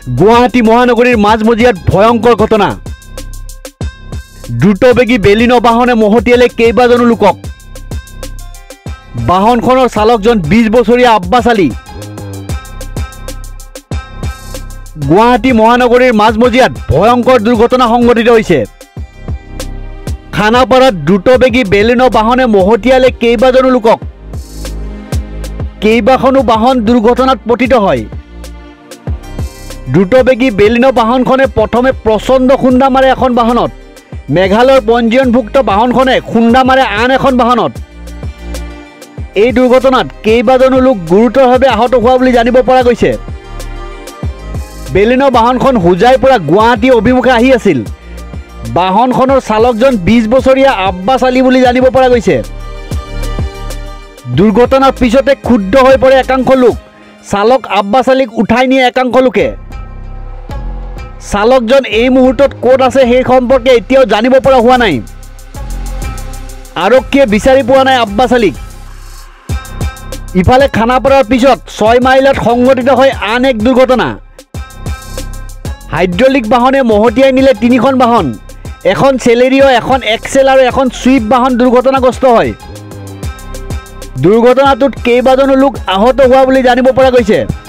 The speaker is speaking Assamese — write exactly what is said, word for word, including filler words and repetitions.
গুৱাহাটী মহানগৰীৰ মাজমজিয়াত ভয়ংকৰ ঘটনা। দ্ৰুতবেগী বেলিনো বাহনে মহতিয়ালে কেইবাজনো লোকক। বাহনখনৰ চালকজন বিশ বছৰীয়া আব্বাছ আলী। গুৱাহাটী মহানগৰীৰ মাজমজিয়াত ভয়ংকৰ দুৰ্ঘটনা সংঘটিত হৈছে। খানাপাৰাত দ্ৰুতবেগী বেলিনো বাহনে মহতিয়ালে কেইবাজনো লোকক। কেইবাখনো বাহন দুৰ্ঘটনাত পতিত হয়। দ্ৰুতবেগী বেলিনো বাহনখনে প্ৰথমে প্ৰচণ্ড খুন্দা মাৰে এখন বাহনত। মেঘালয়ৰ পঞ্জীয়নভুক্ত বাহনখনে খুন্দা মাৰে আন এখন বাহনত। এই দুৰ্ঘটনাত কেইবাজনো লোক গুৰুতৰভাৱে আহত হোৱা বুলি জানিব পৰা গৈছে। বেলিনো বাহনখন হোজাইৰ পৰা গুৱাহাটী অভিমুখে আহি আছিল। বাহনখনৰ চালকজন বিশ বছৰীয়া আব্বাছ আলী বুলি জানিব পৰা গৈছে। দুৰ্ঘটনাৰ পিছতে ক্ষুব্ধ হৈ পৰে একাংশ লোক। চালক আব্বাছ আলীক উঠাই নিয়ে একাংশ লোকে। চালকজন এই মুহূৰ্তত ক'ত আছে সেই সম্পৰ্কে এতিয়াও জানিব পৰা হোৱা নাই। আৰক্ষীয়ে বিচাৰি পোৱা নাই আব্বাছ আলীক। ইফালে খানাপাৰাৰ পিছত ছয় মাইলত সংঘটিত হয় আন এক দুৰ্ঘটনা। হাইড্ৰলিক বাহনে মহতিয়াই নিলে তিনিখন বাহন। এখন চেলেৰিঅ, এখন এক্সেল আৰু এখন ছুইফ্ট বাহন দুৰ্ঘটনাগ্ৰস্ত হয়। দুৰ্ঘটনাটোত কেইবাজনো লোক আহত হোৱা বুলি জানিব পৰা গৈছে।